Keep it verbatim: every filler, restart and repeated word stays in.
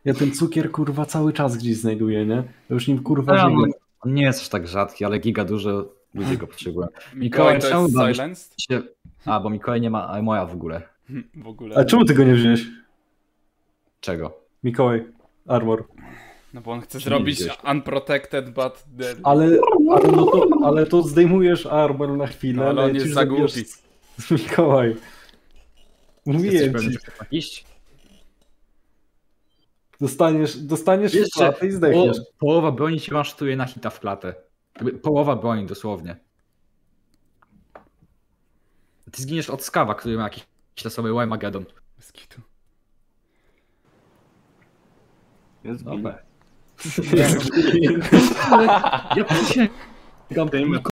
Ja ten cukier kurwa cały czas gdzieś znajduję, nie? To już nim kurwa A, żyję. on nie jest aż tak rzadki, ale giga dużo ludzie go potrzebują. Mikołaj to czemu jest bawisz silenced? się... A, bo Mikołaj nie ma moja w ogóle. W ogóle. A czemu ty go nie wziąłeś? Czego? Mikołaj, Armor. No bo on chce Czy zrobić widzisz? unprotected but dead. Ale, ale, no to, ale to zdejmujesz Armor na chwilę, No, ale on lecisz, jest za zabijesz głupi. z- Mikołaj. Jesteś Mówię pewny, ci. że chcesz iść? Dostaniesz, dostaniesz w Jeszcze klatę i zdechniesz. po, połowa broni ci masztuje na hita w klatę. Jakby połowa broni dosłownie. Ty zginiesz od skawa, który ma jakiś losowy Wymagedon. Bez kitu. Jest Dobra. git. Ja przysięgam,